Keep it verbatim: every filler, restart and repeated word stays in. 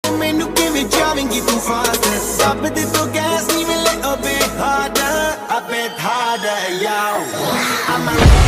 Menu give driving it too fast. Stop it, the gas, even a little bit harder, a bit harder, yo. I'm a